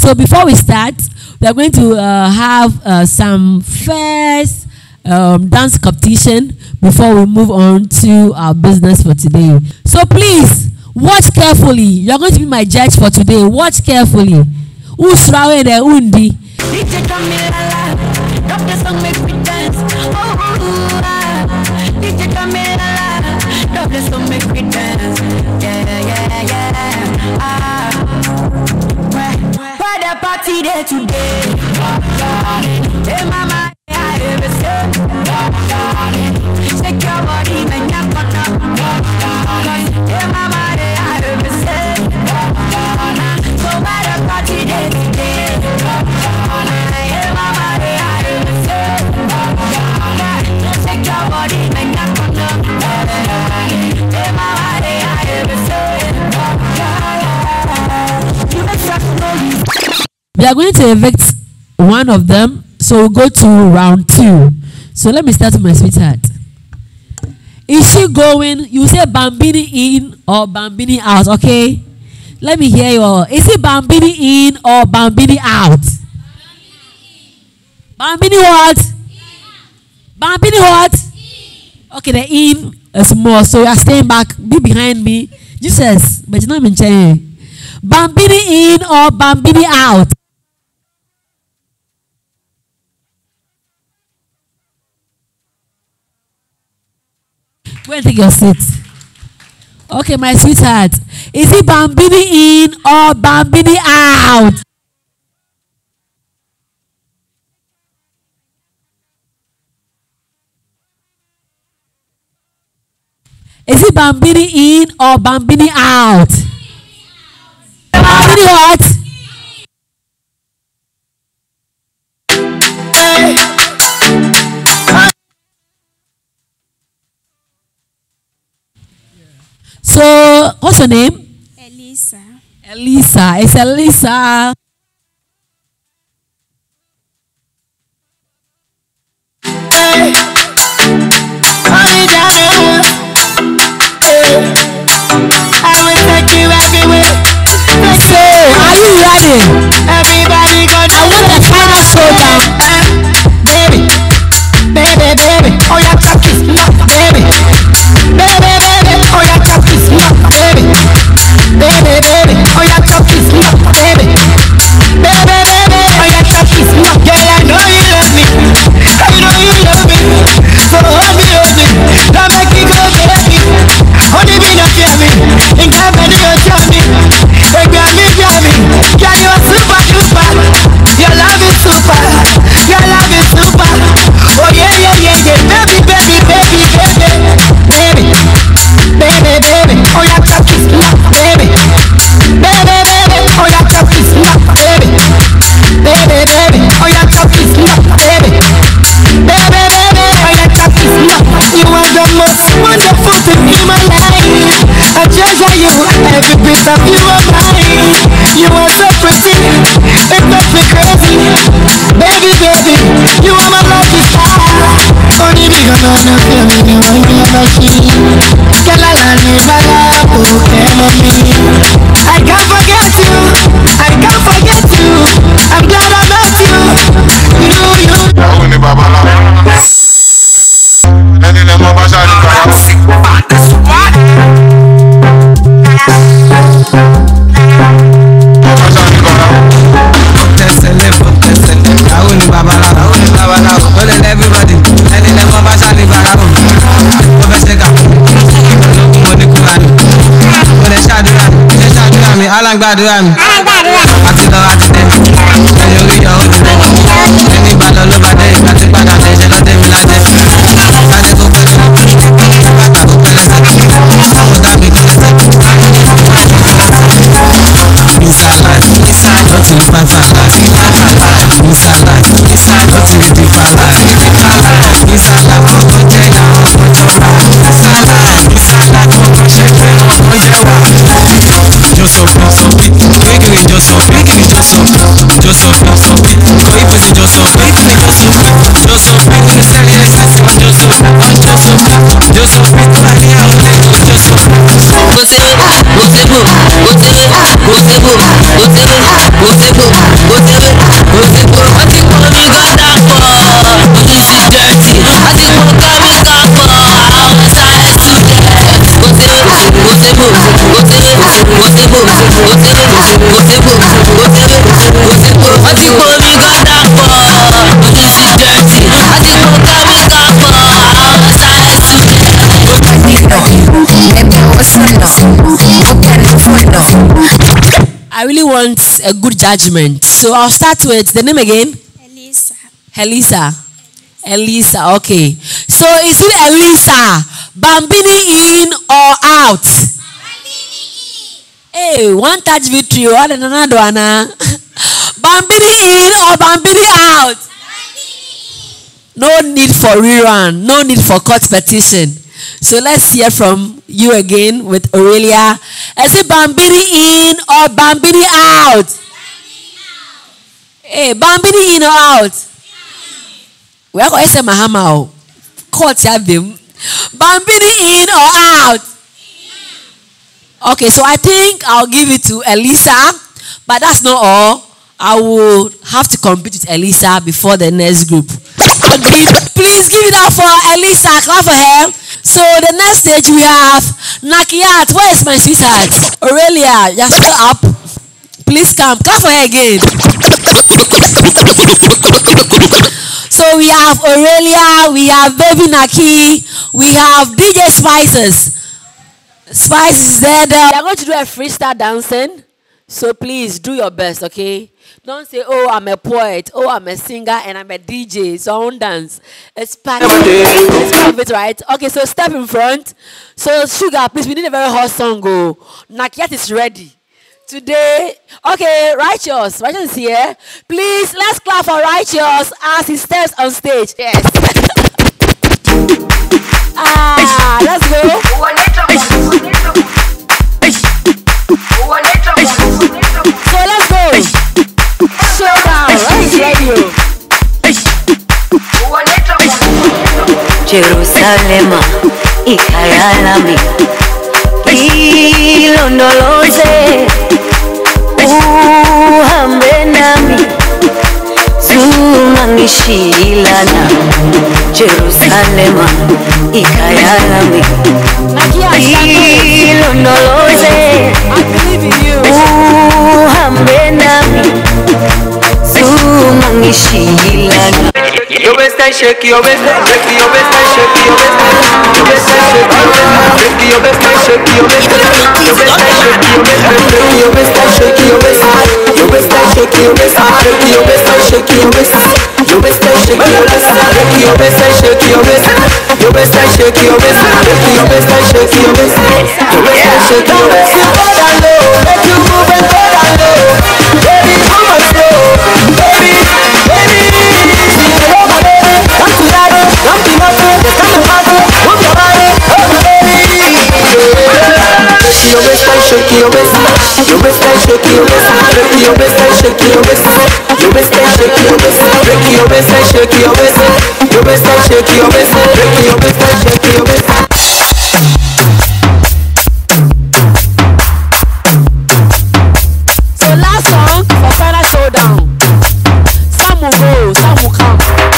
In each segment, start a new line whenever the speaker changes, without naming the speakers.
So before we start, we are going to have some first dance competition before we move on to our business for today. So please watch carefully. You are going to be my judge for today. Watch carefully. Who's Rawe the Undi?
Why the party there today? Hey mama, I ever said, shake your body, man, you're gonna. Hey mama, I ever said, so why the party there today? Hey mama, I ever said, shake your body, man, you're gonna. Hey mama, I ever said, you make sure to know you.
We are going to evict one of them, so we'll go to round 2. So let me start with my sweetheart. Is she going? You say Bambini in or Bambini out, okay? Let me hear you. Is it Bambini in or Bambini out? Bambini what? Bambini what? Okay, the in is more, so you are staying back. Be behind me. Jesus, but you're not even changing. Bambini in or Bambini out? Go and take your seat. Okay, my sweetheart. Is it Bambini in or Bambini out? Is it Bambini in or Bambini out? Bambini what? So, what's your name?
Elisa.
Elisa. It's Elisa.
I will take you everywhere.
So, are you ready?
Everybody gonna
I want the final showdown.
baby, baby, baby. Oh yeah, chop this, baby, baby, baby. Oh yeah, chop this, baby, baby, baby. Oh yeah, chop this, baby, baby, baby. Oh yeah, chop this, girl. I know you love me. I know you love me. So hold me, don't make me go baby. Only me not fear me. In company you tell me. Hey, grab me. Girl, you are super duper. Your love is super. Your love is super. Oh yeah, yeah, yeah, yeah. Baby, baby, baby, baby, baby, baby, baby. Oh yeah, chop this, baby, baby, baby. Oh yeah, chop this, baby, baby, baby. Oh yeah, chop this, baby, baby, baby. Oh yeah, chop this. You are the most wonderful thing in my life. I treasure you, every piece of you are mine. You are so pretty, it makes me crazy. Baby, baby, you are my lucky star. Only me gonna know feel me, you want me a machine. Girl, I never love, okay, mommy. I can't forget you, I can't forget you. I'm glad I met you.
Gbàdúrà mi àti lọ àti tẹ ẹni orí yọ ó ti tẹ ẹni ìbàdàn ló bá dé ìgbà tí padà tẹ ṣe lọ́tẹ̀ mi lájẹ lájẹ kó pẹ́lẹ́ bàtà kó pẹ́lẹ́ sẹ́ àwọn ọ̀gá mi kó lẹ́sẹ̀. Inside not to find salad. Inside not to be salad. Inside kókó jẹ́ náà ọkọ̀ jọra. Inside kókó ṣe pé ọkọ̀ jẹ́ wà. Joseph, Biggie, Joseph, Biggie, Joseph, Joseph, Koipesi Joseph, Koipesi Joseph, Joseph, Biggie, Sally, Sissy, Joseph, Joseph, Joseph, Biggie, Joseph. Go mi gọ́dà pọ̀, ojú sí dẹ́tì. Àti mo ká mi ká pọ̀, àwọn sáré túlẹ̀. Wọ́n ti kó mi gọ́dà pọ̀, ojú sí dẹ́tì. Àti mo ká mi ká pọ̀, àwọn sáré túlẹ̀.
I really want a good judgment. So I'll start with the name again.
Elisa.
Elisa. Elisa, okay. So is it Elisa Bambini in or out? Hey, one touch victory, one and another one. Bambini in or Bambini out? No need for rerun, no need for court petition. So let's hear from you again with Aurelia. Is it Bambini in or Bambini out? Hey, Bambini in or out? We are going to say Mahama. Court have them. Bambini in or out? Okay, so I think I'll give it to Elisa, but that's not all. I will have to compete with Elisa before the next group. Please give it up for Elisa. Clap for her. So the next stage we have Nakiat. Where is my sweetheart? Aurelia, you're still up. Please come. Clap for her again. So we have Aurelia, we have Baby Naki, we have DJ Spices. Spices is there. We are going to do a freestyle dancing. So please do your best, okay? Don't say, oh, I'm a poet, oh, I'm a singer, and I'm a DJ, so I won't dance. It's part of it, right? Okay, so step in front. So, Sugar, please, we need a very hot song. Go. Nakiat is ready. Today, okay, Righteous. Righteous is here. Please, let's clap for Righteous as he steps on stage. Yes. Let's go. So let's go. Showdown. Where is radio?
Jerusalema ikayalami ilondoloze uhambe nami zungangishilana Jerusalema ikayalami ilondoloze uhambe nami zungangishilana.
Your best I shake your best, shake your best I shake your best, your best I shake your best, shake your best I shake your best, your best I shake your best, your best I shake your best, your best I shake your best, your best I shake your best, your best I shake your best, your best I shake your best, your best I shake your best, your best I shake your best. Make you move and go down low, baby, move and slow, baby, baby. Shake your best, your best I shake your best, your best I shake your best, your best I shake your best, your best I shake your best, your best I shake your best, your best I shake your best.
So last song for final showdown. Some will go, some will come.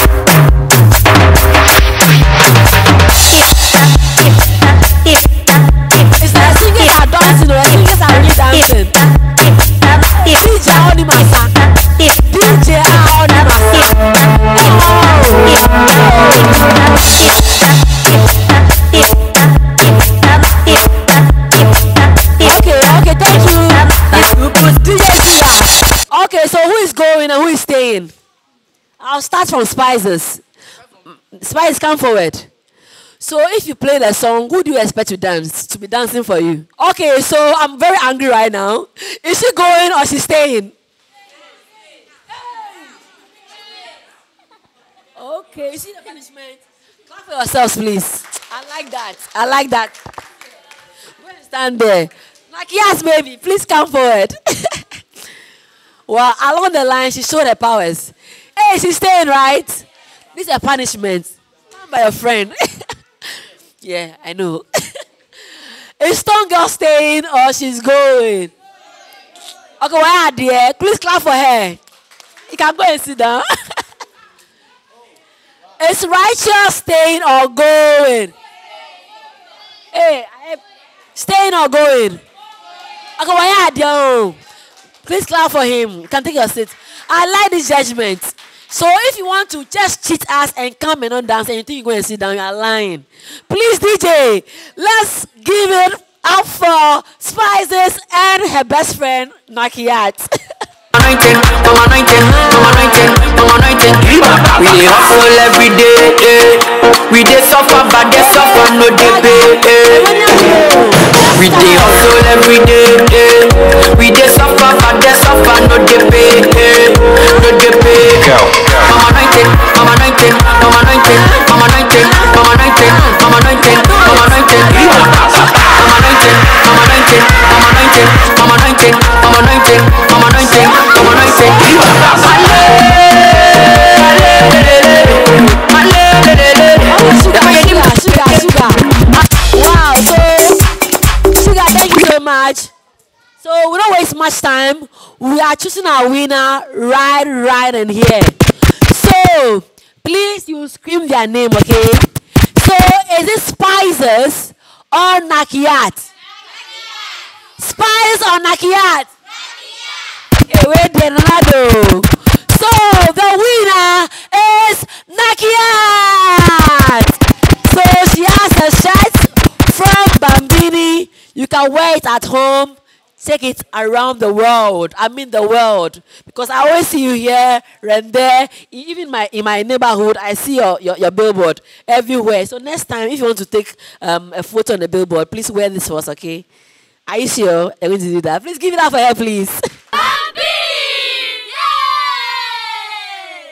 It's like singers are dancing, or singers are really dancing. DJ Onimasa. DJ Onimasa. Okay, thank you. DJ Zilla. Okay, so who is going and who is staying? I'll start from Spices. Spices, come forward. So if you play the song, who do you expect to dance? To be dancing for you? Okay, so I'm very angry right now. Is she going or she staying? Okay, you see the punishment? Clap for yourselves, please. I like that. I like that. Go and stand there. Like, yes, baby, please come forward. Well, along the line, she showed her powers. Hey, she's staying, right? This is a punishment. Not by a friend. Yeah, I know. Is Stone Girl staying or she's going? Okay, where are they? Please clap for her. You can go and sit down. Is righteous staying or going? Hey, staying or going? Okay, why are you? Please clap for him. You can take your seat. I like this judgment. So if you want to just cheat us and come and not dance and you think you're going to sit down, you are lying. Please, DJ, let's give it up for Spices and her best friend, Nakiat.
We dey hustle every day, we dey suffer but dey suffer no dey pay. We dey hustle every day, we dey suffer but dey suffer no dey pay, no dey pay. Mama 19, mama 19, mama 19, mama 19, mama 19, mama 19, mama 19, mama 19, mama 19, mama 19, mama 19, mama 19, mama 19, mama 19.
Sugar. Wow, Sugar, thank you so much. So we don't waste much time. We are choosing our winner right in here. So please, you scream their name, okay? So is it Spices or Nakiat? Spice or Nakiat? Okay, wait there, Ronaldo. So the winner is Nakiat. So she has a shirt from Bambini. You can wear it at home. Take it around the world. I mean the world. Because I always see you here and there. Even in my neighborhood, I see your billboard everywhere. So next time, if you want to take a photo on the billboard, please wear this for us, okay? Are you sure you're going to do that? Please give it up for her, please.